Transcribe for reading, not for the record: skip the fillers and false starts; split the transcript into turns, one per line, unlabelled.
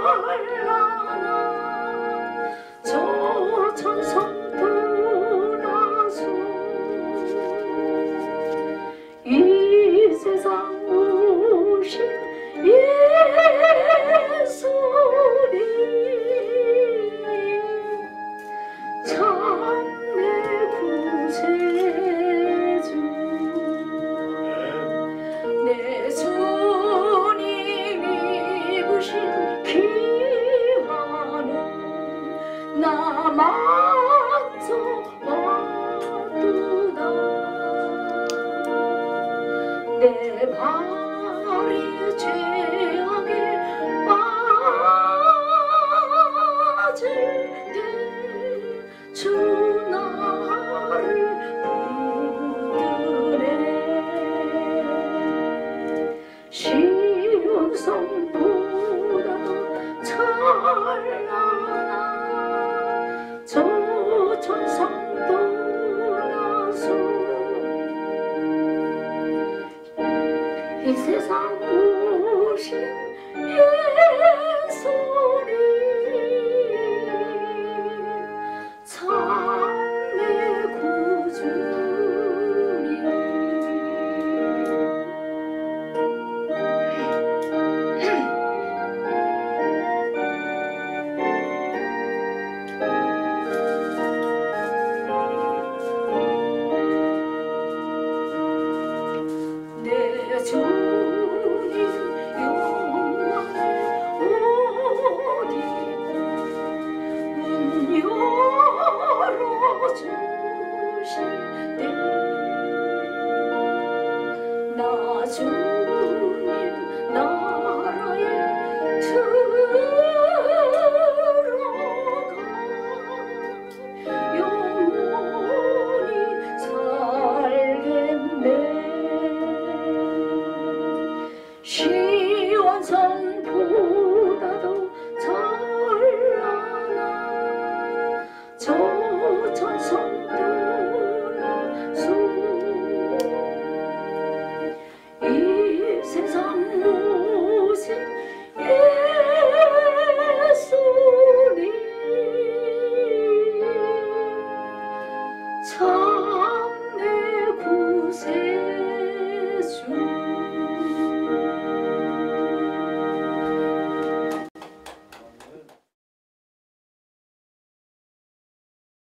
저 천성 떠나서 이 세상 오신 예수님 참내 구세주 내 주님이 입으신 귀한 옷 나 만져 왔도다 내 발이 죄악에 빠질 때 주 나를 붙드네 쉬운 성보다 찬란한 저 천상 떠나서 이 세상 오신 예수님 참내 구주님 내 주님 영광의 옷 입고 문 열어주실 때 나 주님 나라에 들어가 영원히 살겠네